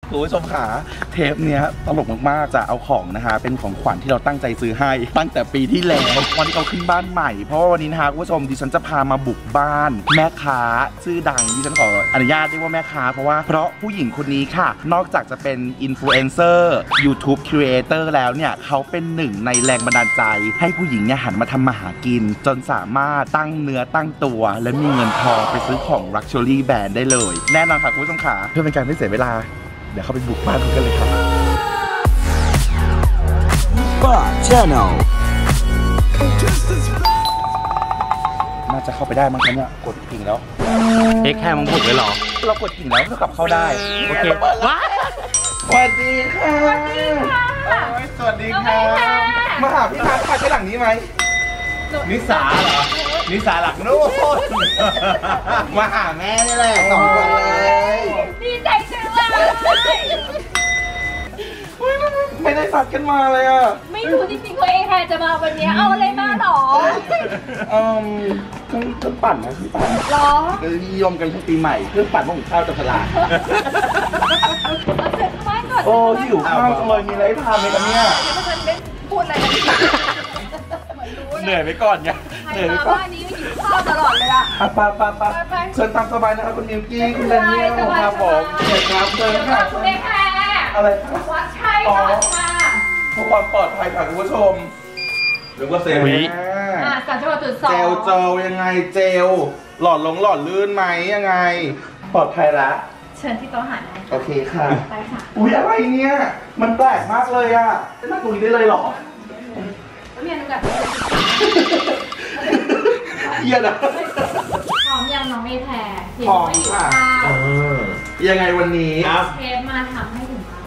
คุณผู้ชมขาเทปเนี้ยตลกมากๆจะเอาของนะคะเป็นของขวัญที่เราตั้งใจซื้อให้ตั้งแต่ปีที่แล้ววันที่เราขึ้นบ้านใหม่เพราะว่าวันนี้นะคะคุณผู้ชมดิฉันจะพามาบุกบ้านแม่ค้าชื่อดังดิฉันขออนุญาตเรียกว่าแม่ค้าเพราะผู้หญิงคนนี้ค่ะนอกจากจะเป็นอินฟลูเอนเซอร์ YouTube Creator แล้วเนี่ยเขาเป็นหนึ่งในแรงบันดาลใจให้ผู้หญิงเนี่ยหันมาทำมาหากินจนสามารถตั้งเนื้อตั้งตัวและมีเงินทองไปซื้อของ Luxury Brand ได้เลยแน่นอนค่ะคุณผู้ชมขาเพื่อเป็นการไม่เสียเวลาเดี๋ยวเข้าไปบุกบ้านกันเลยครับบ้าน Channel น่าจะเข้าไปได้มั้งครับเนี่ยกดกิ่งแล้วแค่มึงบุกเลยเหรอเรากดกิ่งแล้วก็กลับเข้าได้โอเคว้าสวัสดีค่ะสวัสดีค่ะสวัสดีค่ะมาหาพี่พัดค่ะใช่หลังนี้ไหมนิสาเหรอนิสาหลักนู่นมาหาแม่นี่แหละสองคนเลยดีใจจังเลยไม่ได้สัดกันมาเลยอ่ะไม่รู้จริงๆว่าแทนจะมาวันนี้เอาอะไรมาหรอเครื่องปั่นนะพี่ปั่นหรอนิยมกันทุกปีใหม่เครื่องปั่นของข้าวจับฉลากเอาเสร็จข้าวก่อนโอ้หิวข้าวจังเลยมีอะไรทานไหมกันเนี่ยแล้วมันไม่พูดอะไรกันเหนื่อยไปก่อนไงเหนื่อยไปก่อนบ้านนี้หิวข้าวตลอดเลยอ่ะไปเชิญตามสบายนะครับคุณมิวกี้คุณแดนนี่ครับผมเชิญครับเชิญค่ะคุณเด็กแค่อะไรวัดชัยก่อนค่ะเพื่อความปลอดภัยค่ะคุณผู้ชมหรือว่าเซลล์ 3.2 เจลยังไงเจลหลอดลื่นไหมยังไงปลอดภัยละเชิญที่โต๊ะอาหารโอเคค่ะไปค่ะอุ้ยอะไรเนี่ยมันแปลกมากเลยอ่ะนั่งตรงนี้ได้เลยหรอเรียนแบบเยี่ยนะพร้อมยังน้องเอแพรพร้อมค่ะยังไงวันนี้เชฟมาทำให้ถึงบ้าน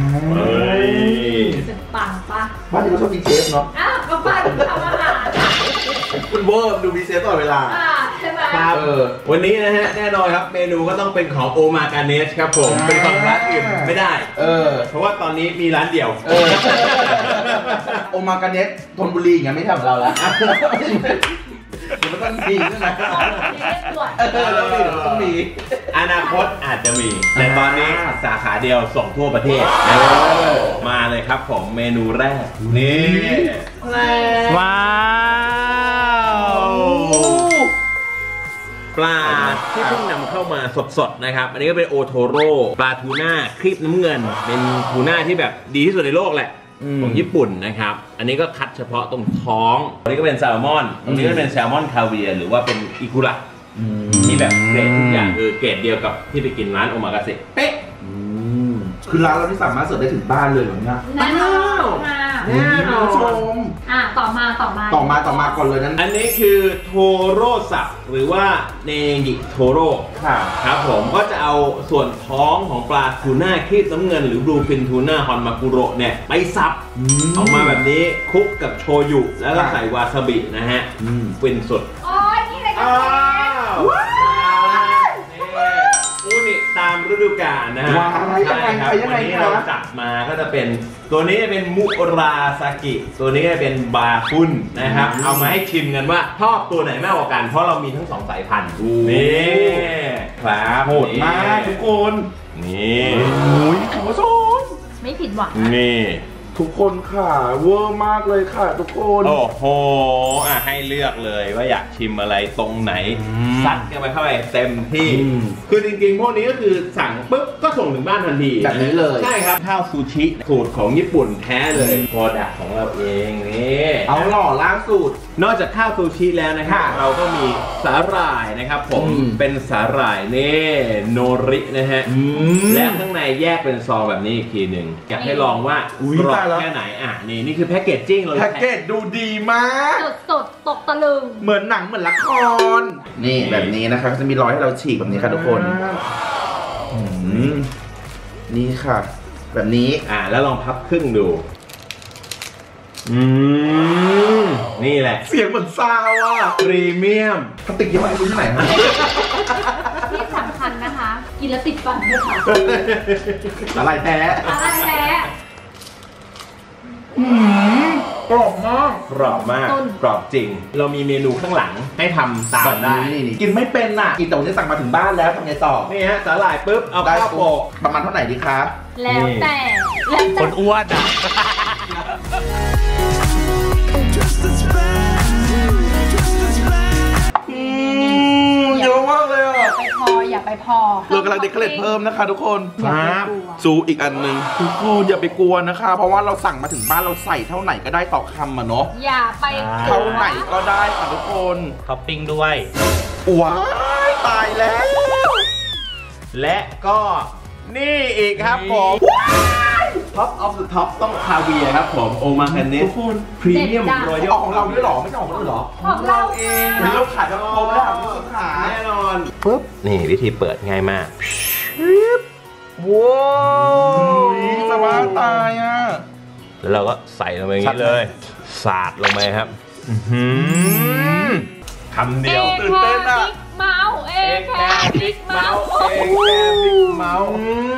สุดปังปะบ้านที่เขาชอบมีเชฟเนาะก็บ้านทำอาหารคุณเวิร์มดูมีเชฟตลอดเวลาใช่ไหมครับวันนี้นะฮะแน่นอนครับเมนูก็ต้องเป็นของโอมากาเนสครับผมเป็นของร้านอื่นไม่ได้เพราะว่าตอนนี้มีร้านเดียวโอมากาเนสธนบุรีอย่างเงี้ยไม่ทำเราแล้วมันต้องดีใช่ไหมต้องมีอนาคตอาจจะมีแต่ตอนนี้สาขาเดียวส่งทั่วประเทศมาเลยครับผมเมนูแรกนี่ว้าวปลาที่เพิ่งนำเข้ามาสดๆนะครับอันนี้ก็เป็นโอโทโร่ปลาทูน่าครีบน้ำเงินเป็นทูน่าที่แบบดีที่สุดในโลกแหละของญี่ปุ่นนะครับอันนี้ก็คัดเฉพาะตรงท้องอันนี้ก็เป็นแซลมอนอันนี้ก็เป็นแซลมอนคาเวียร์หรือว่าเป็นอิกุระที่แบบเกรดทุกอย่างคือเกรดเดียวกับที่ไปกินร้านโอมากาเสะเป๊ะคือร้านเราที่สามารถเสิร์ฟได้ถึงบ้านเลยเหรอเนี่ยแน่นอนค่ะผู้ชมต่อมาก่อนเลยนั้นอันนี้คือโทโร่สับหรือว่าเนงิโทโร่ครับผมก็จะเอาส่วนท้องของปลาทูน่าครีบน้ำเงินหรือบลูฟินทูน่าฮอนมากุโระเนี่ยไปซับออกมาแบบนี้คลุกกับโชยุแล้วก็ใส่วาซาบินะฮะเป็นสดอ๋อนี่เลยค่ะอูนิตามฤดูกาลนะฮะใช่ครับวันนี้เราจัดมาก็จะเป็นตัวนี้เป็นมุราซากิตัวนี้เป็นบาคุนนะครับเอามาให้ชิมกันว่าชอบตัวไหนมากกว่ากันเพราะเรามีทั้ง2สายพันธุ์นี่ครับโหดมากทุกคนนี่คุณผู้ชมไม่ผิดหวังนี่ทุกคนค่ะเวอร์มากเลยค่ะทุกคนโอ้โหให้เลือกเลยว่าอยากชิมอะไรตรงไหนซัดกันไปเข้าไปเต็มที่คือจริงๆพวกนี้ก็คือสั่งปุ๊บก็ส่งถึงบ้านทันทีแบบนี้เลยใช่ครับข้าวซูชิสูตรของญี่ปุ่นแท้เลยโปรดักต์ของเราเองนี่เอาหล่อล้างสูตรนอกจากข้าวซูชิแล้วนะครับเราก็มีสาหร่ายนะครับผมเป็นสาหร่ายนี่โนรินะฮะและข้างในแยกเป็นซองแบบนี้อีกทีหนึ่งอยากให้ลองว่ากรอบแค่ไหนนี่คือแพ็กเกจจิ้งเลยแพ็กเกจดูดีมากสดตกตะลึงเหมือนหนังเหมือนละครนี่แบบนี้นะครับจะมีรอยให้เราฉีกแบบนี้ค่ะทุกคนนี่ค่ะแบบนี้แล้วลองพับครึ่งดูนี่แหละเสียงเหมือนซาวพรีเมียมพลาสติกยี่ห้อนี้ที่ไหนครับที่สำคัญนะคะกินแล้วติดฟันด้วยค่ะอะไรแท้กรอบมากกรอบจริงเรามีเมนูข้างหลังให้ทำตามได้กินไม่เป็นน่ะกินแต่วันนี้สั่งมาถึงบ้านแล้วทำไงต่อนี่ฮะสาหร่ายปุ๊บเอาข้าวโปะประมาณเท่าไหร่ดีคะแล้วแต่คนอ้วนอ่ะเยอะมากเลยอ่ะอย่าไปพอเรากำลังเดคอเรทเพิ่มนะคะทุกคนครับซูอีกอันหนึ่งทุกคนอย่าไปกลัวนะคะ เพราะว่าเราสั่งมาถึงบ้านเราใส่เท่าไหร่ก็ได้ต่อคำอ่ะเนาะอย่าไปเท่าไหร่ก็ได้ค่ะทุกคนท็อปปิ้งด้วยว้ายตายแล้วและก็นี่อีกครับผมท็อปออฟเดอะท็อปต้องคาเวียร์ครับผมโอมาแคนเนสทุกคนพรีเมียมรอยัลของเราด้วยหรอไม่ใช่ของคนอื่นหรอของเราเองวันนี้เราขายกันครบแล้วค่ะคุณผู้ชมขาแน่นอนปุ๊บนี่วิธีเปิดง่ายมากว้าวจะบ้าตายอ่ะแล้วเราก็ใส่ลงไปอย่างนี้เลยสาดลงไปครับคำเดียวตื่นเต้นอะบิ๊กเมาส์เองแค่บิ๊กเมาส์เองแค่บิ๊กเมาส์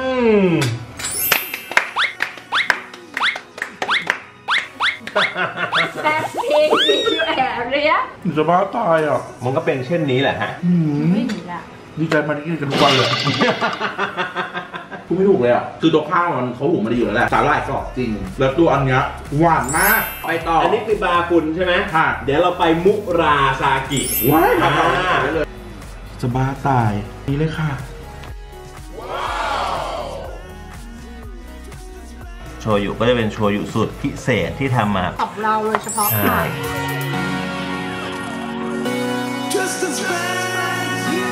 แบ็คพิงค์อยู่แอบเรียจะบ้าตายอ่ะมันก็เป็นเช่นนี้แหละฮะไม่หนีละดีใจมาที่กินกันทุกวันเลยพูดไม่ถูกเลยอ่ะคือตัวข้าวมันเขาหุงมาดีอยู่แล้วแหละสาหร่ายกรอบจริง แล้วตัวอันเนี้ยหวานมากไปต่ออันนี้คือบาฟุนใช่ไหมค่ะเดี๋ยวเราไปมุราซากิว้ายมาอ่าได้เลยจะบ้าตายนี่เลยค่ะโชยุก็จะเป็นโชยุสูตรพิเศษที่ทำมาของเราเลยเฉพาะใช่ค่ะ Just as bad as you.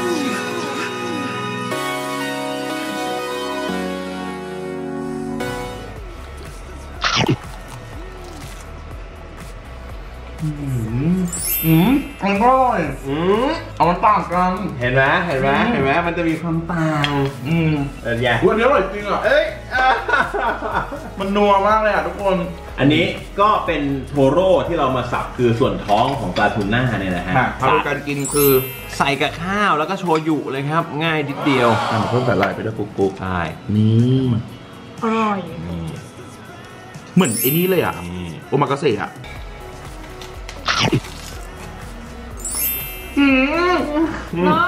มันก็อร่อยเอามันต่างกันเห็นไหมเห็นไหมเห็นไหมมันจะมีความต่างเออเนี่ยอันนี้อร่อยจริงอ่ะเอ้ยมันนัวมากเลยอ่ะทุกคนอันนี้ก็เป็นโทโร่ที่เรามาสับคือส่วนท้องของปลาทูน่าเนี่ยนะฮะทำการกินคือใส่กับข้าวแล้วก็โชยุเลยครับ ง่ายนิดเดียวเพิ่มสาหร่ายไปด้วยกุ๊กใช่นี่อร่อยนี่เหมือนไอ้นี่เลยอ่ะนี่โอมากาเสะอ่ะเนาะ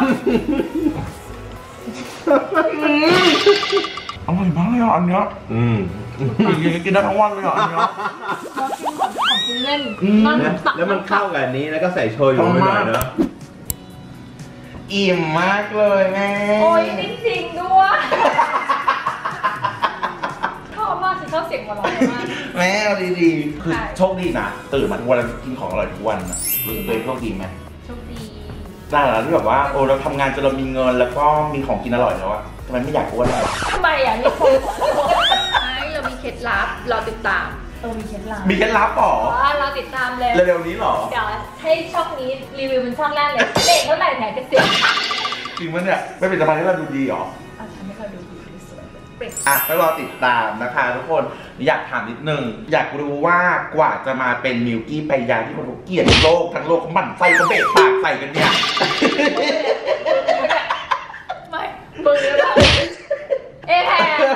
อร่อยมากเลยอ่ะอันเนี้ยกินได้ทั้งวันเลยอ่ะอันเนี้ยของกินเล่นแล้วมันเข้ากับอันนี้แล้วก็ใส่โชยุไปหน่อยเนาะอิ่มมากเลยแม่โอ้ยนี่จริงด้วยชอบมากสิชอบเสียงหัวเราะมากแม่เอาดีๆคือใช่โชคดีนะตื่นมาทุกวันแล้วกินของอร่อยทุกวันนะรู้สึกตัวเองโชคดีไหมโชคดีได้แล้วที่แบบว่าโอ้เราทำงานจนเรามีเงินแล้วก็มีของกินอร่อยแล้วอะทำไมไม่อยากอ้วนเลยทำไมอ่ะมีคนไม่เรามีเคล็ดลับรอติดตามมีเคล็ดลับมีเคล็ดลับหรอเราติดตามเลยเร็วๆนี้หรอเดี๋ยวให้ช่องนี้รีวิวเป็นช่องแรกเลยเด็กเท่าไหร่ไหนจะเสียจริงมั้ยเนี่ยไม่เป็นสะพานที่เราดูดีหรอเอาทำให้เราดูดีสวยเปรี้ยอ่ะก็รอติดตามนะคะทุกคนอยากถามนิดนึงอยากรู้ว่ากว่าจะมาเป็นมิลกี้ไปยาที่คนเกลียดโลกทั้งโลกเขาหมั่นไส้เขาเบะปากใส่กันเนี่ยไม่มือเราเอ๊ะ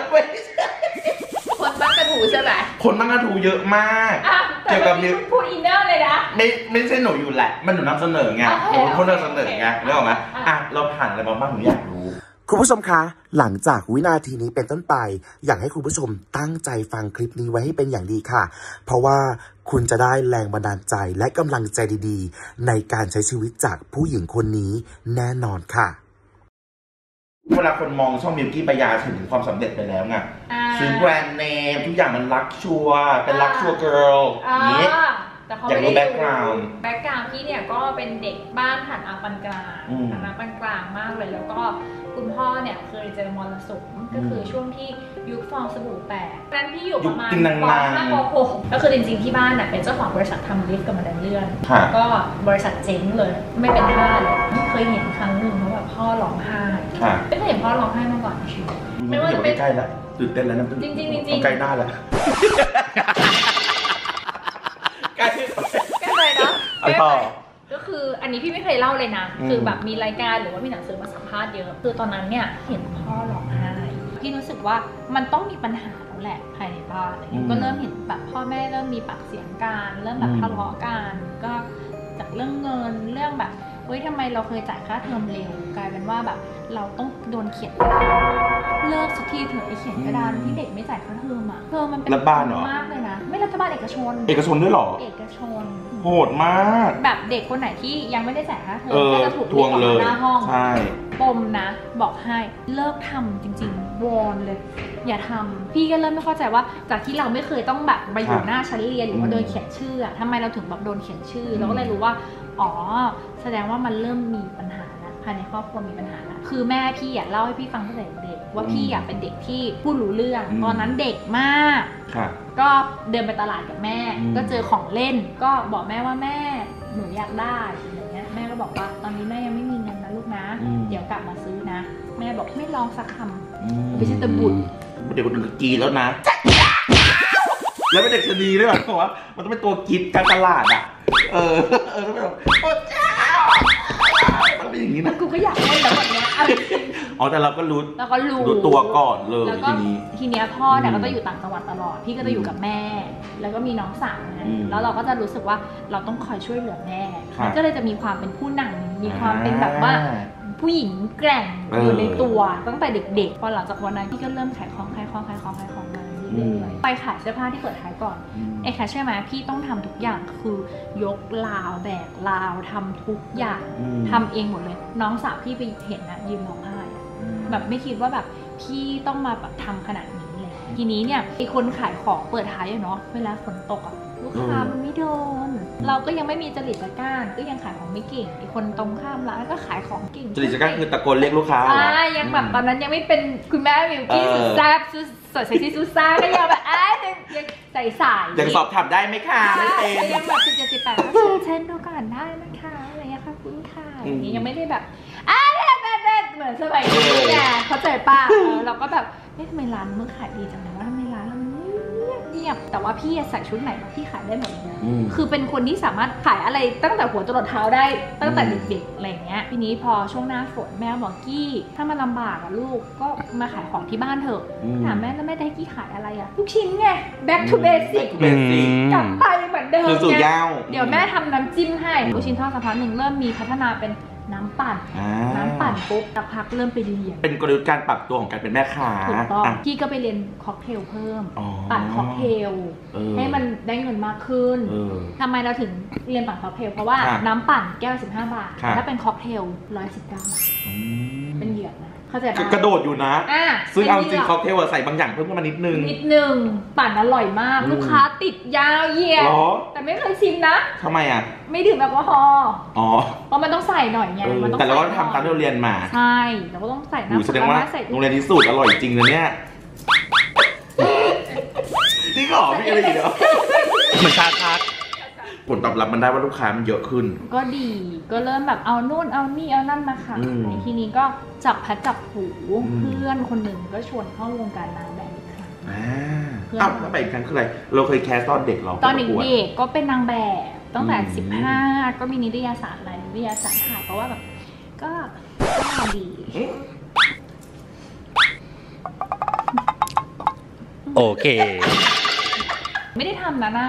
คนบ้านกระถูใช่ไหมคนตั้งกระทูเยอะมากแต่เกี่ยวกับมิลพูดอินเนอร์เลยนะไม่ใช่หนูอยู่แหละ มันหนูนำเสนอไงโอเคหนูคนนำเสนอไงโอเครู้ไหมอ่ะอ่ะเราผ่านอะไรมาบ้างหนูอยากรู้คุณผู้ชมคะ หลังจากวินาทีนี้เป็นต้นไป อยากให้คุณผู้ชมตั้งใจฟังคลิปนี้ไว้ให้เป็นอย่างดีค่ะ เพราะว่าคุณจะได้แรงบันดาลใจและกำลังใจดีๆ ในการใช้ชีวิตจากผู้หญิงคนนี้แน่นอนค่ะเวลาคนมองช่องมิลกี้ปายาถึงความสำเร็จไปแล้วไง ซื้อแบรนด์เนมทุกอย่างมันลักชัวร์เป็นลักชัวร์เกิร์ลอย่างนี้แต่เขาอยากรู้ไม่ได้ background แบ็กกราวด์พี่เนี่ยก็เป็นเด็กบ้านฐานะปานกลางอืมฐานะปานกลางมากเลยแล้วก็คุณพ่อเนี่ยเคยเจอมรสุมก็คือช่วงที่ยุคฟองสบู่แตกนั้นพี่อยู่ประมาณยุคนางปนาง .5 ป .6 ก็คือจริงๆที่บ้านน่ะเป็นเจ้าของบริษัททำลิฟต์กับบันไดเลื่อนค่ะก็บริษัทเจ๊งเลยไม่เป็นท่าเลยเคยเห็นครั้งหนึ่งเขาแบบพ่อร้องไห้ค่ะไม่เคยเห็นพ่อร้องไห้มาก่อนในชีวิตไม่ไม่ว่าว่าจะจะเป็นใกล้แล้วตื่นเต้นแล้วนะจริงๆต้องใกล้หน้าแล้วใกล้ใกล้เลยเนาะเอาต่อก็คืออันนี้พี่ไม่เคยเล่าเลยนะ คือแบบมีรายการหรือว่ามีหนังสือมาสัมภาษณ์เยอะคือตอนนั้นเนี่ยเห็นพ่อร้องไห้พี่รู้สึกว่ามันต้องมีปัญหาแล้วแหละภายในบ้านอะไรเงี้ยก็เริ่มเห็นแบบพ่อแม่เริ่มมีปากเสียงกันเริ่มแบบทะเลาะกันก็จากเรื่องเงินเรื่องแบบเฮ้ยทำไมเราเคยจ่ายค่าเทอมเร็วกลายเป็นว่าแบบเราต้องโดนเขียนกระดานเลิกสักทีเถอะไอเขียนกระดานที่เด็กไม่จ่ายค่าเทอมอะเทอมมันเป็นรัฐบาลมากเลยนะไม่รัฐบาลเอกชนด้วยหรอเอกชนโหดมากแบบเด็กคนไหนที่ยังไม่ได้จ่ายค่าเทอมก็จะถูกทวงเลยหน้าห้องใช่ปมนะบอกให้เลิกทำจริงๆวอนเลยอย่าทำพี่ก็เริ่มไม่เข้าใจว่าจากที่เราไม่เคยต้องแบบไปอยู่หน้าชั้นเรียนหรือว่าโดนเขียนชื่อทำไมเราถึงแบบโดนเขียนชื่อเราก็เลยรู้ว่าอ๋อแสดงว่ามันเริ่มมีปัญหาแล้วภายในครอบครัวมีปัญหาแล้วคือแม่พี่เล่าให้พี่ฟังตั้งแต่เด็กว่าพี่เป็นเด็กที่พูดรู้เรื่องตอนนั้นเด็กมากก็เดินไปตลาดกับแม่ก็เจอของเล่นก็บอกแม่ว่าแม่หนูอยากได้อย่างเงี้ยแม่ก็บอกว่าตอนนี้แม่ยังไม่มีเงินนะลูกนะเดี๋ยวกลับมาซื้อนะแม่บอกไม่ลองสักคำไม่ใช่ตะบุญเด็กคนนึงกีแล้วนะแล้วเป็นเด็กชนีด้วยเพราะว่ามันต้องเป็นตัวกีดการตลาดอ่ะต้องเป็นแบบโอ้เจ้ามันเป็นอย่างนี้นะกูก็อยากเล่นแต่วันนี้อ๋อแต่เราก็รู้ตัวก่อนเลยทีนี้พ่อเนี่ยก็จะอยู่ต่างจังหวัดตลอดพี่ก็จะอยู่กับแม่แล้วก็มีน้องสาวนะแล้วเราก็จะรู้สึกว่าเราต้องคอยช่วยเหลือแม่ก็เลยจะมีความเป็นผู้นำมีความเป็นแบบว่าผู้หญิงแกร่งอยู่ในตัวตั้งแต่เด็กๆพอหลังจากวันนั้นพี่ก็เริ่มขายของมาเรื่อยๆไปขายเสื้อผ้าที่เปิดขายก่อนไอ้ค่ะใช่ไหมพี่ต้องทำทุกอย่างคือยกราวแบกราวทำทุกอย่างทำเองหมดเลยน้องสาวพี่ไปเห็นนะยืนร้องไห้แบบไม่คิดว่าแบบพี่ต้องมาแบบทำขนาดนี้เลยทีนี้เนี่ยไอ้คนขายของเปิดท้ายเนาะเวลาฝนตกลูกค้ามันไม่โดนเราก็ยังไม่มีจริตจักร้านก็ยังขายของไม่เก่งไอ้คนตรงข้ามร้านก็ขายของเก่งจริตจักร้านคือตะโกนเรียกลูกค้ายังแบบตอนนั้นยังไม่เป็นคุณแม่มิวกี้สุดแซ่บสดใสที่ซูซ่าก็ยังแบบยังใส่ยังสอบถามได้ไหมคะไม่เป็นยังแบบ17-18ก็เช่นดูก่อนได้นะคะอะไรอย่างเงี้ยค่ะคุณค่ะอย่างนี้ยังไม่ได้แบบแบบเหมือนสมัยนี้ไงเข้าใจป่ะเราก็แบบทำไมร้านมึงขายดีจังเลยว่าทำไมร้านเราเงียบแต่ว่าพี่ใส่ชุดไหนพี่ขายได้หมดเลยคือเป็นคนที่สามารถขายอะไรตั้งแต่หัวจรดเท้าได้ตั้งแต่เด็กๆอะไรเงี้ยทีนี้พอช่วงหน้าฝนแม่บอกกี้ถ้ามันลำบากอะลูกก็มาขายของที่บ้านเถอะถามแม่แล้วแม่ได้กี้ขายอะไรอะลูกชิ้นไง back to basic กลับไปเหมือนเดิมไงเดี๋ยวแม่ทำน้ำจิ้มให้ลูกชิ้นทอดสักพักหนึ่งเริ่มมีพัฒนาเป็นน้ำปั่นปุ๊บสักพักเริ่มไปเรียนเป็นกลยุทธ์การปรับตัวของการเป็นแม่ค้าถูกต้องพี่ก็ไปเรียนค็อกเทลเพิ่มปั่นค็อกเทลให้มันได้เงินมากขึ้นทำไมเราถึงเรียนปั่นค็อกเทลเพราะว่าน้ำปั่นแก้ว15 บาทถ้าเป็นค็อกเทล119 บาทเป็นเหยือกนะเข้าใจปะกระโดดอยู่นะซึ่งเอาจริงค็อกเทลใส่บางอย่างเพิ่มขึ้นมานิดนึงปั่นอร่อยมากลูกค้าติดยาวเหยียดแต่ไม่เคยชิมนะทำไมอ่ะไม่ดื่มแอลกอฮอล์เพราะมันต้องใส่หน่อยไงแต่เราก็ทำตามที่เราเรียนมาใช่เราก็ต้องใส่น้ำแสดงว่าโรงเรียนที่สุดอร่อยจริงเลยเนี่ยนี่ก็พี่อะไรอีกเนาะเหมือนชาคัดผลตอบรับมันได้ว่าลูกค้ามันเยอะขึ้นก็ดีก็เริ่มแบบเอานู่นเอานี่เอานั่นมาขายในทีนี้ก็จับพัดจับผูเพื่อนคนหนึ่งก็ชวนเข้าวงการนางแบบอีกครั้งแล้วไปอีกครั้งคืออะไรเราเคยแคสตอนเด็กเราตอนเด็กก็เป็นนางแบบตั้งแต่15ก็มีนิตยสารอะไรนิตยสารถ่ายเพราะว่าแบบก็ดีโอเคไม่ได้ทำนะหน้า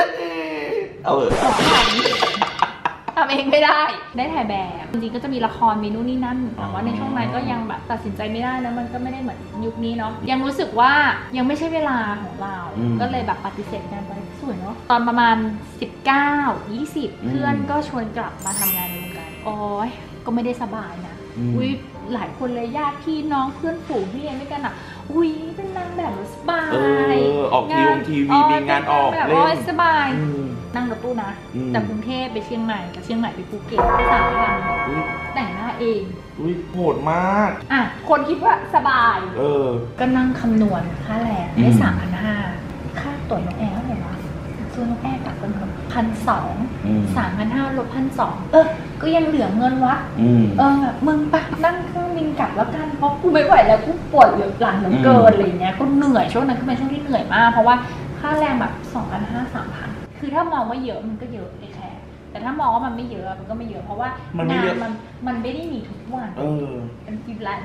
ทำเองไม่ได้ถ่ายแบบจริงๆก็จะมีละครมีนู่นนี่นั่นแต่ว่าในช่วงนั้นก็ยังแบบตัดสินใจไม่ได้แล้วมันก็ไม่ได้เหมือนยุคนี้เนาะยังรู้สึกว่ายังไม่ใช่เวลาของเราก็เลยแบบปฏิเสธกันไปสวยเนาะตอนประมาณ19-20เพื่อนก็ชวนกลับมาทำงานในวงการโอ้ยก็ไม่ได้สบายนะหลายคนเลยญาติพี่น้องเพื่อนฝูงที่เรียนด้วยกันอ่ะเป็นนางแบบสบายออกทีวีมีงานออกเล่นสบายนั่งรถตู้นะจากกรุงเทพไปเชียงใหม่จากเชียงใหม่ไปภูเก็ต3 วันแต่งหน้าเองโหดมากคนคิดว่าสบายก็นั่งคำนวณค่าแรงได้3,500ค่าตั๋วนกแอร์เท่าไหร่วะซื้อนกแอร์กลับกัน1,200 3,500 ลบ 1,200ก็ยังเหลือเงินวะแบบมึงปะนั่งเครื่องบินกลับแล้วกันเพราะกูไม่ไหวแล้วกูปวดหลังเหลือเกินอะไรเงี้ยก็เหนื่อยช่วงนั้นก็เป็นช่วงที่เหนื่อยมากเพราะว่าค่าแรงแบบ 2,500-3,000 คือถ้ามองว่าเยอะมันก็เยอะแค่แต่ถ้ามองว่ามันไม่เยอะมันก็ไม่เยอะเพราะว่างานมันไม่ได้มีทุกวันเป็นฟรีแลนซ์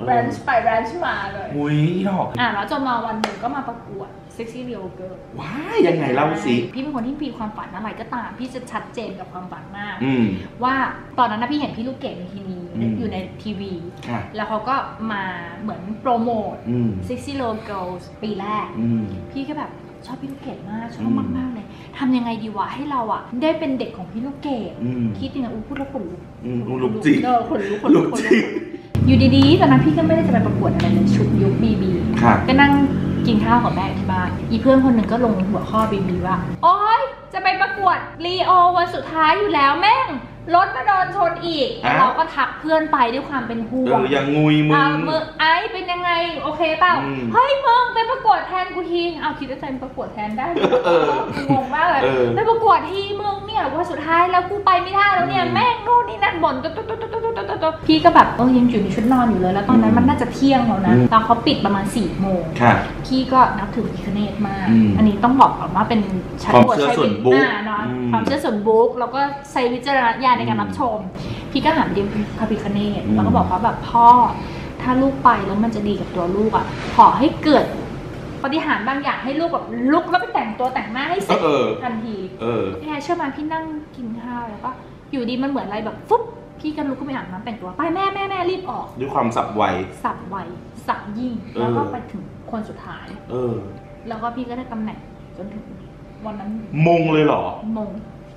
แรนช์ไปแรนช์มาเลยอุ้ยดอกแล้วจนมาวันหนึ่งก็มาประกวด Sexy Real Girl ว้ายยังไงเล่าสิพี่เป็นคนที่มีความฝันอะไรก็ตามพี่จะชัดเจนกับความฝันมากอืมว่าตอนนั้นนะพี่เห็นพี่ลูกเกดในทีวีอืมอยู่ในทีวีค่ะแล้วเขาก็มาเหมือนโปรโมทอืม Sexy Real Girls ปีแรกอืมพี่ก็แบบชอบพี่ลูกเกดมากชออืบมมากๆเลยทำยังไงดีวะให้เราได้เป็นเด็กของพี่ลูกเกดอืมคิดยังไงพูดแล้วขนลุกลุกจริงขนลุกขนลุกขนลุกอยู่ดีๆตอนนั้นพี่ก็ไม่ได้จะไปประกวดอะไรเลยชุดยุคบีบีค่ะก็นั่งกินข้าวกับแม่ที่บ้านอีเพื่อนคนหนึ่งก็ลงหัวข้อบีบีว่าโอ๊ยจะไปประกวดรีโอวันสุดท้ายอยู่แล้วแม่งรถมาโดนชนอีกเราก็ทักเพื่อนไปด้วยความเป็นห่วงอย่างงุยมึงมือไอ้เป็นยังไงโอเคเปล่าอืมเฮ้ยมึงไปประกวดแทนกูทีเอาคิดว่าใจประกวดแทนได้ งงมากเลย ไปประกวดทีมึงเนี่ยว่าสุดท้ายแล้วกูไปไม่ได้แล้วเนี่ยแม่งนู่นนี่นั่นบ่นตุ๊พี่ก็แบบยังอยู่ในชุดนอนอยู่เลยแล้วตอนนั้นมันน่าจะเที่ยงแล้วนะตอนเขาปิดประมาณ4 โมงค่ะพี่ก็นับถือพระพิฆเนศมากอืมอันนี้ต้องบอกก่อนว่าเป็นชั้นความเชื่อส่วนบุคเนาะอืมความเชื่อส่วนบุคแล้วก็ใช้วิจารณญาณในการรับชม พี่ก็หันไปพระพิฆเนศแล้วก็บอกว่าแบบพ่อถ้าลูกไปแล้วมันจะดีกับตัวลูกอ่ะขอให้เกิดปาฏิหาริย์บางอย่างให้ลูกแบบลุกแล้วไปแต่งตัวแต่งหน้าให้เสร็จทันทีพี่แอร์เชื่อไหมพี่นั่งกินข้าวแล้วก็อยู่ดีมันเหมือนอะไรแบบฟุ๊บพี่ก็ลุกขึ้นไปอาบน้ำแต่งตัวไปแม่รีบออกด้วยความสับไวสับไวสับยิ่งแล้วก็ไปถึงคนสุดท้าย แล้วก็พี่ก็ได้ตำแหน่งจนถึงวันนั้นมงเลยเหรอมง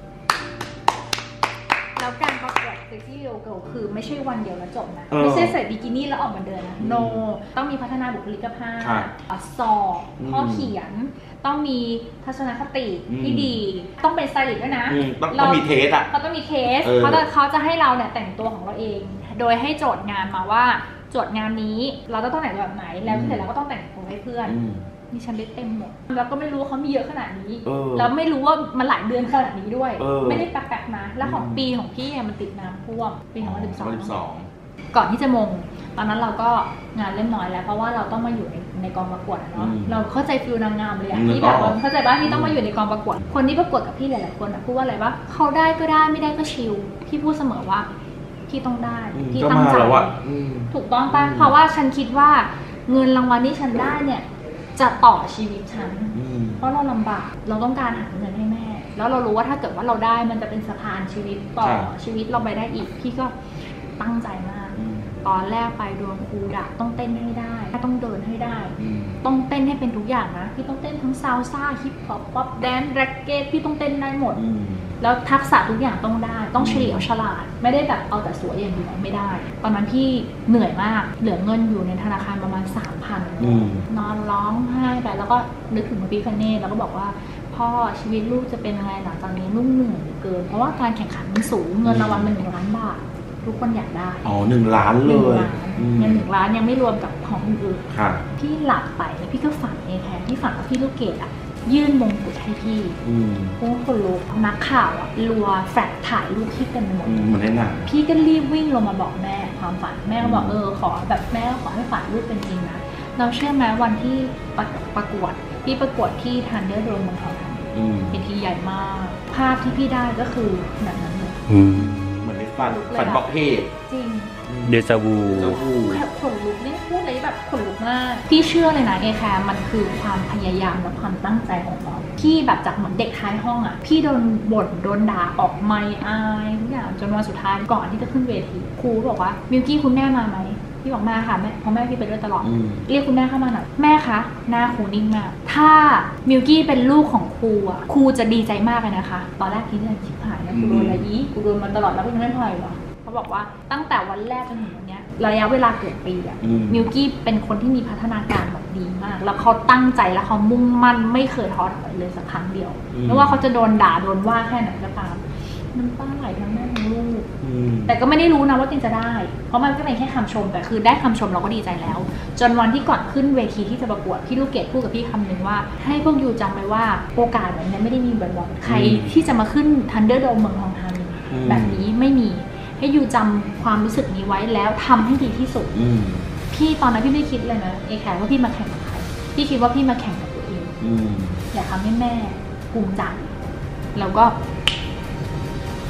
แล้วการประกวด Sexy Real Girl คือไม่ใช่วันเดียวแล้วจบนะ ไม่ใช่ใส่บิกินี่แล้วออกมาเดินนะ no ต้องมีพัฒนาบุคลิกภาพสอบข้อเขียน ต้องมีทัศนคติที่ดี ต้องเป็นสไตลิสต์ด้วยนะต้องมีเทสอ่ะเขาต้องมีเทสเขาจะให้เราเนี่ยแต่งตัวของเราเอง โดยให้โจทย์งานมาว่าโจทย์งานนี้เราต้องแต่งแบบไหนแล้วเสร็จแล้วก็ต้องแต่งตัวให้เพื่อนนี่ฉันได้เต็มหมดแล้วก็ไม่รู้ว่าเขามีเยอะขนาดนี้แล้วไม่รู้ว่ามันหลายเดือนขนาดนี้ด้วยไม่ได้แป๊บๆนะแล้วของปีของพี่มันติดน้ำท่วมปี2012ก่อนที่จะมงตอนนั้นเราก็งานเล่มน้อยแล้วเพราะว่าเราต้องมาอยู่ในกองประกวดเนาะเราเข้าใจฟิลนางงามเลยอะที่แบบเข้าใจว่าที่ต้องมาอยู่ในกองประกวดคนที่ประกวดกับพี่หลายๆคนพูดว่าอะไรว่าเขาได้ก็ได้ไม่ได้ก็ชิลพี่พูดเสมอว่าพี่ต้องได้พี่ตั้งใจถูกต้องป่ะเพราะว่าฉันคิดว่าเงินรางวัลที่ฉันได้เนี่ยจะต่อชีวิตฉันเพราะเราลำบากเราต้องการหาเงินให้แม่แล้วเรารู้ว่าถ้าเกิดว่าเราได้มันจะเป็นสะพานชีวิตต่อชีวิตเราไปได้อีกพี่ก็ตั้งใจมากตอนแรกไปโดนครูด่าต้องเต้นให้ได้ต้องเดินให้ได้ต้องเต้นให้เป็นทุกอย่างนะพี่ต้องเต้นทั้งซาวซ่าฮิปฮอปป๊อปแดนซ์แร็กเก็ตพี่ต้องเต้นได้หมดแล้วทักษะทุกอย่างต้องได้ต้องเฉลียวฉลาดไม่ได้แบบเอาแต่สวยอย่างเดียวไม่ได้ตอนนั้นพี่เหนื่อยมากเหลือเงินอยู่ในธนาคารประมาณ 3,000 นอนร้องไห้ไปแล้วก็นึกถึงพระพิฆเนศแล้วก็บอกว่าพ่อชีวิตลูกจะเป็นยังไงหลังจากนี้ลูกเหนื่อยเกินเพราะว่าการแข่งขันมันสูงเงินรางวัล1 ล้านบาททุกคนอยากได้ 1 ล้านเลยเงิน1 ล้านยังไม่รวมกับของอื่นๆพี่หลับไปแล้วพี่ก็ฝันเองแทนพี่ฝันว่าพี่ลูกเกดยื่นมงกุฎให้พี่โอ้คนลุกนักข่าวรัวแฟลชถ่ายรูปพี่เต็มไปหมดเหมือนในหนังพี่ก็รีบวิ่งลงมาบอกแม่ความฝันแม่ก็บอกขอแบบแม่ขอให้ฝันลูกเป็นจริงนะเราเชื่อไหมวันที่ประกวดพี่ประกวดที่ทันเดอร์โดมเมืองทองธานีเป็นที่ใหญ่มากภาพที่พี่ได้ก็คือแบบนั้นเลยเหมือนในฝันบอกเหตุจริงเดจาวูขนลุกนี่พูดเลยแบบขนลุกมากพี่เชื่อเลยนะแคร์มันคือความพยายามและความตั้งใจของเราพี่แบบจากเหมือนเด็กท้ายห้องพี่โดนบ่นโดนด่าออกไม่อายทุกอย่างจนวันสุดท้ายก่อนที่จะขึ้นเวทีครูบอกว่ามิวกี้คุณแม่มาไหมพี่บอกมาค่ะแม่เพราะแม่พี่ไปด้วยตลอดเรียกคุณแม่เข้ามาหน่อยแม่คะหน้าครูนิ่งมากถ้ามิวกี้เป็นลูกของครูครูจะดีใจมากเลยนะคะตอนแรกพี่เนี่ยชิบหายนะครูโดนอะไรกูโดนมาตลอดแล้วก็ยังไม่พอหรอเขาบอกว่าตั้งแต่วันแรกจนถึงวันนี้ระยะเวลาเกือบปีมิวกี้เป็นคนที่มีพัฒนาการแบบดีมากแล้วเขาตั้งใจแล้วเขามุ่งมั่นไม่เคยท้อถอยเลยสักครั้งเดียวไม่ว่าเขาจะโดนด่าโดนว่าแค่ไหนก็ตามน้ำตาไหลทั้งแม่ทั้งลูกแต่ก็ไม่ได้รู้นะว่าจริงจะได้เพราะมันก็เป็นแค่คำชมแต่คือได้คำชมเราก็ดีใจแล้วจนวันที่ก่อนขึ้นเวทีที่จะประกวดพี่ลูกเกดพูดกับพี่คำหนึ่งว่าให้พวกยูจำไว้ว่าโอกาสแบบนี้ไม่ได้มีบ่อยๆใครที่จะมาขึ้นทันเดอร์โดมเมืองทองธานีแบบนี้ไม่มีให้ยูจำความรู้สึกนี้ไว้แล้วทำให้ดีที่สุดพี่ตอนนั้นพี่ไม่คิดเลยนะแคร์ว่าพี่มาแข่งกับใครพี่คิดว่าพี่มาแข่งกับตัวเองอยากทำให้แม่ภูมิใจแล้วก็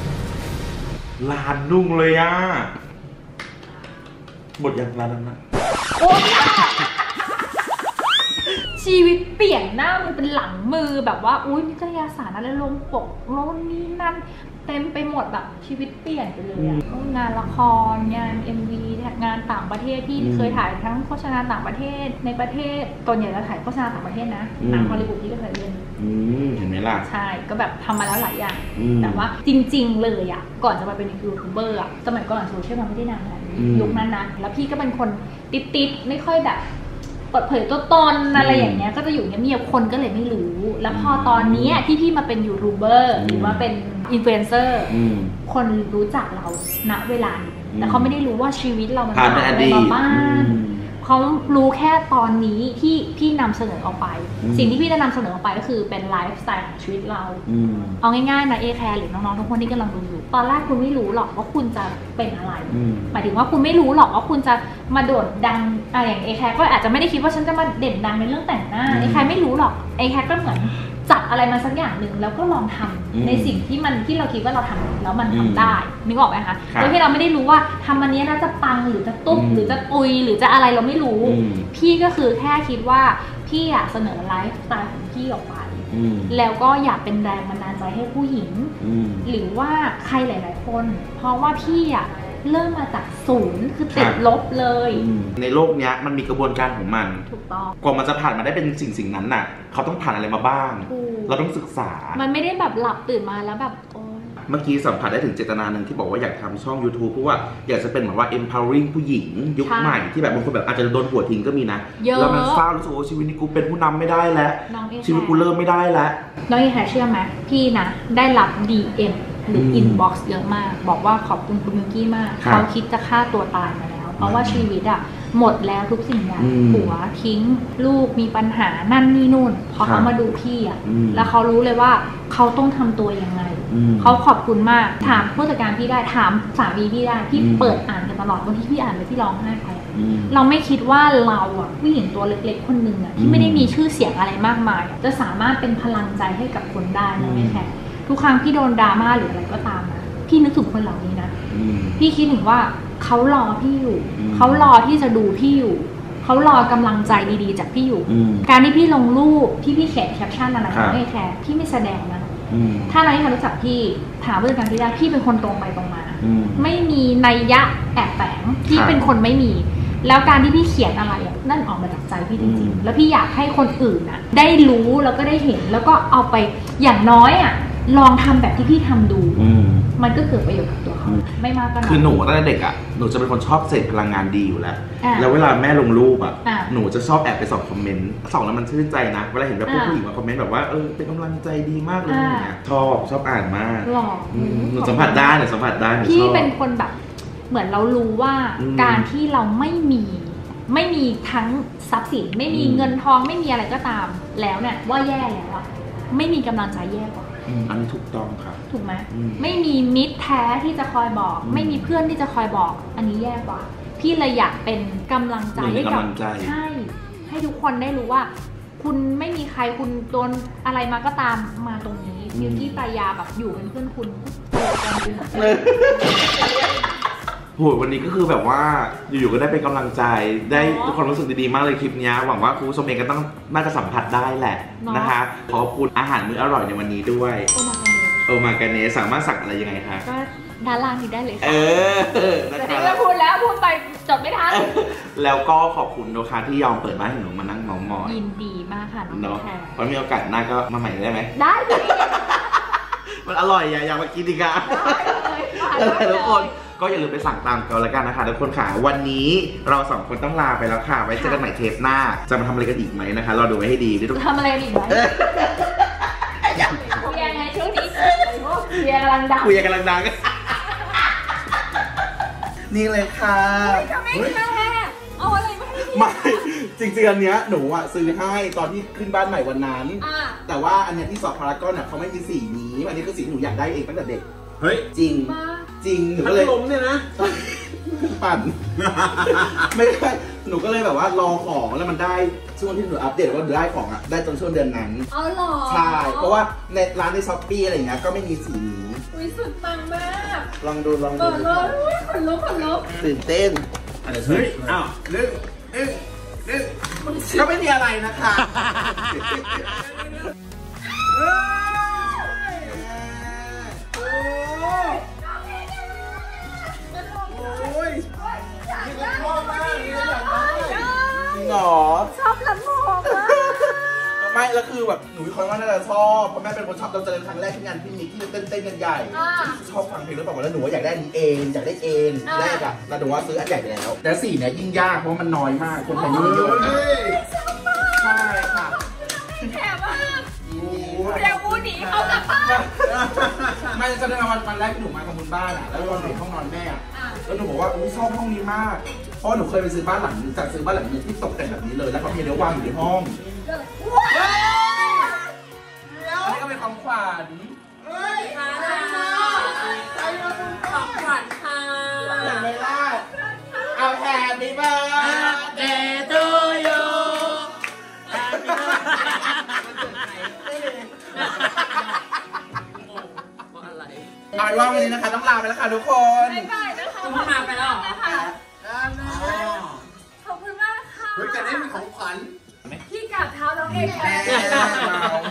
ลานนุ่งเลยหมดยังลานนั้นนะโอ้ยชีวิตเปลี่ยนหน้ามือเป็นหลังมือแบบว่าอุ้ยนิตยสารอะไรลงปกโน่นนี่นั่นเต็มไปหมดแบบชีวิตเปลี่ยนไปเลยอะงานละครงาน MV งานต่างประเทศที่เคยถ่ายทั้งโฆษณาต่างประเทศในประเทศตอนใหญ่เราถ่ายโฆษณาต่างประเทศนะหนังฮอลลีวูดที่ก็เคยเล่นเห็นไหมล่ะใช่ก็แบบทำมาแล้วหลายอย่างแต่ว่าจริงๆเลยอ่ะก่อนจะมาเป็นยูทูบเบอร์อ่ะสมัยก่อนโซเชียลมันไม่ได้นานขนาดนี้ยุคนั้นนะแล้วพี่ก็เป็นคนติดไม่ค่อยแบบเปิดเผยตัวตนอะไรอย่างเงี้ยก็จะอยู่เงียบๆคนก็เลยไม่รู้แล้วพอตอนนี้ที่พี่มาเป็นยูทูบเบอร์หรือว่าเป็นอินฟลูเอนเซอร์คนรู้จักเราณเวลานี้แต่เขาไม่ได้รู้ว่าชีวิตเรามันผ่านอะไรมาบ้างเขารู้แค่ตอนนี้ที่พี่นำเสนอออกไปสิ่งที่พี่จะนำเสนอออกไปก็คือเป็นไลฟ์สไตล์ของชีวิตเราเอาง่ายๆนะแคร์หรือน้องๆทุกคนที่กำลังดูอยู่ตอนแรกคุณไม่รู้หรอกว่าคุณจะเป็นอะไรหมายถึงว่าคุณไม่รู้หรอกว่าคุณจะมาโดดดังอะไรอย่างแคร์ก็อาจจะไม่ได้คิดว่าฉันจะมาเด่นดังในเรื่องแต่งหน้าแคร์ไม่รู้หรอกแคร์ก็เหมือนจับอะไรมาสักอย่างหนึ่งแล้วก็ลองทำในสิ่งที่เราคิดว่าเราทำแล้วมันทำได้นึกออกไหมคะโดยที่เราไม่ได้รู้ว่าทำอันนี้นะจะปังหรือจะตุ๊บหรือจะตุยหรือจะอะไรเราไม่รู้พี่ก็คือแค่คิดว่าพี่อยากเสนอไลฟ์สไตล์ของพี่ออกไปแล้วก็อยากเป็นแรงบันดาลใจให้ผู้หญิงหรือว่าใครหลายๆคนเพราะว่าพี่อะเริ่มมาจากศูนย์คือติดลบเลยในโลกเนี้ยมันมีกระบวนการของมันถูกต้องกว่ามันจะผ่านมาได้เป็นสิ่งนั้นน่ะเขาต้องผ่านอะไรมาบ้างเราต้องศึกษามันไม่ได้แบบหลับตื่นมาแล้วแบบเมื่อกี้สัมผัสได้ถึงเจตนาหนึ่งที่บอกว่าอยากทำช่อง YouTube เพราะว่าอยากจะเป็นเหมือนว่า empowering ผู้หญิงยุคใหม่ที่แบบบางคนแบบอาจจะโดนหัวทิ้งก็มีนะแล้วมันเศร้ารู้สึกว่าชีวิตนี้กูเป็นผู้นำไม่ได้แล้วชีวิตกูเริ่มไม่ได้แล้วน้องแคร์เชื่อไหมพี่นะได้รับ DM หรือ inbox เยอะมากบอกว่าขอบคุณคุณมิวกี้มากเขาคิดจะฆ่าตัวตายมาแล้วเพราะว่าชีวิตอะหมดแล้วทุกสิ่งอย่างผัวทิ้งลูกมีปัญหานั่นนี่นู่นพอเขามาดูพี่อะแล้วเขารู้เลยว่าเขาต้องทำตัวยังไงเขาขอบคุณมากถามผู้จัดการพี่ได้ถามสามีพี่ได้พี่เปิดอ่านกันตลอดบางทีพี่อ่านเลยพี่ร้องไห้ไปเราไม่คิดว่าเราอะผู้หญิงตัวเล็กๆคนหนึ่งอะที่ไม่ได้มีชื่อเสียงอะไรมากมายจะสามารถเป็นพลังใจให้กับคนได้นะแม่แค่ทุกครั้งพี่โดนดราม่าหรืออะไรก็ตามนะพี่นึกถึงคนเหล่านี้นะพี่คิดถึงว่าเขารอพี่อยู่เขารอที่จะดูพี่อยู่เขารอกำลังใจดีๆจากพี่อยู่การที่พี่ลงรูปที่พี่เขียนแคปชั่นอะไรไม่แคร์พี่ไม่แสดงนะถ้าเราไม่รู้จักพี่ถามผู้จัดการพี่ได้พี่เป็นคนตรงไปตรงมาไม่มีนัยยะแอบแฝงพี่เป็นคนไม่มีแล้วการที่พี่เขียนอะไรนั่นออกมาจากใจพี่จริงๆแล้วพี่อยากให้คนอื่นนะได้รู้แล้วก็ได้เห็นแล้วก็เอาไปอย่างน้อยอะลองทำแบบที่พี่ทำดูมันก็เกิดประโยชน์กับตัวเขาไม่มากก็น้อยคือหนูตั้งแต่เด็กอ่ะหนูจะเป็นคนชอบเสพพลังงานดีอยู่แล้วแล้วเวลาแม่ลงรูปอ่ะหนูจะชอบแอบไปส่องคอมเมนต์ส่องแล้วมันชื่นใจนะเวลาเห็นแบบผู้หญิงมาคอมเมนต์แบบว่าเป็นกำลังใจดีมากเลยอย่างเงี้ยชอบอ่านมากหนูสัมผัสได้พี่เป็นคนแบบเหมือนเรารู้ว่าการที่เราไม่มีทั้งทรัพย์สินไม่มีเงินทองไม่มีอะไรก็ตามแล้วเนี่ยว่าแย่แล้วอ่ะไม่มีกำลังใจแย่กว่าอันนี้ถูกต้องครับถูกไหมไม่มีมิตรแท้ที่จะคอยบอกไม่มีเพื่อนที่จะคอยบอกอันนี้แย่กว่าพี่เลยอยากเป็นกำลังใจให้กับใช่ให้ทุกคนได้รู้ว่าคุณไม่มีใครคุณโดนอะไรมาก็ตามมาตรงนี้มิวกี้ปายาแบบอยู่เป็นเพื่อนคุณโหวันนี้ก็คือแบบว่าอยู่ๆก็ได้เป็นกำลังใจได้ทุกคนรู้สึกดีๆมากเลยคลิปนี้หวังว่าคุณผู้ชมเองก็ต้องน่าจะสัมผัสได้แหละนะคะขอบคุณอาหารมื้ออร่อยในวันนี้ด้วยโอมากาเนสามารถสั่งอะไรยังไงคะก็ด้านล่างนี้ได้เลยค่ะแต่ที่เราพูดไปจบไม่ทันแล้วก็ขอบคุณนะคะที่ยอมเปิดบ้านให้หนูมานั่งเมาท์มอยยินดีมากค่ะน้องแพรพอมีโอกาสหน้าก็มาใหม่ได้ไหมได้มันอร่อยอยากมากินอีกอ่ะได้ทุกคนก็อย่าลืมไปสั่งตามกันแล้วกันนะคะทุกคนค่ะวันนี้เราสองคนต้องลาไปแล้วค่ะไว้เจอกันใหม่เทปหน้าจะมาทำอะไรกันอีกไหมนะคะรอดูไว้ให้ดีทำอะไรอีกไหมคุยยังไงช่วงนี้คุยกำลังดังนี่เลยค่ะเอาอะไรมาให้ไม่จริงๆอันเนี้ยหนูอ่ะซื้อให้ตอนที่ขึ้นบ้านใหม่วันนั้นแต่ว่าอันเนี้ยที่สอบพารากอนเขาไม่มีสีนี้อันนี้คือสีหนูอยากได้เองตั้งแต่เด็กเฮ้ยจริงหนูก็เลยล้มเนี่ยนะปั่นไม่ใช่หนูก็เลยแบบว่ารอของแล้วมันได้ช่วงที่หนูอัปเดตว่าได้ของอ่ะได้จนช่วงเดือนนั้นอ๋อเหรอใช่เพราะว่าในร้านในช้อปปี้อะไรเงี้ยก็ไม่มีสีนี้สุดปังมากลองดูขนลุกตื่นเต้นเฮ้ยอ้าวเรื่องก็ไม่มีอะไรนะคะหรอชอบลำโพงไม่แล้วคือแบบหนูคนว่าน่าจะชอบเพราะแม่เป็นคนชอบเราเจอครั้งแรกที่งานพี่มิกที่เต้นกันใหญ่ชอบฟังเพลงแล้วบอกว่าแล้วหนูว่าอยากได้อันนี้เองอยากได้เองแรกอะแล้วหนูว่าซื้ออันใหญ่ไปแล้วแต่สีเนี่ยยิ่งยากเพราะมันน้อยมากคนไทยไม่เยอะใช่ค่ะแถมมากเดี๋ยวกูหนีเขากลับบ้านไม่จะได้วันแรกที่หนูมาทำบุญบ้านอะแล้วตอนหนูห้องนอนแม่แล้วหนูบอกว่าชอบห้องนี้มากเพราะหนูเคยไปซื้อบ้านหลังนึงจากซื้อบ้านหลังนึงที่ตกแต่งแบบนี้เลยแล้วก็มีเนื้อวางอยู่ในห้องนี่ก็เป็นของขวัญของขวัญค่ะเห็นไหมล่ะเอาแฮปปี้เบิร์ดเดย์ทูยูเอาว่าวันนี้นะคะต้องลาไปแล้วค่ะทุกคนบ๊ายบายนะคะต้องลาไปแล้วขอบคุณมากค่ะเฮ้ยแต่นี่มีของขวัญพี่กราบเท้าน้องเองแม่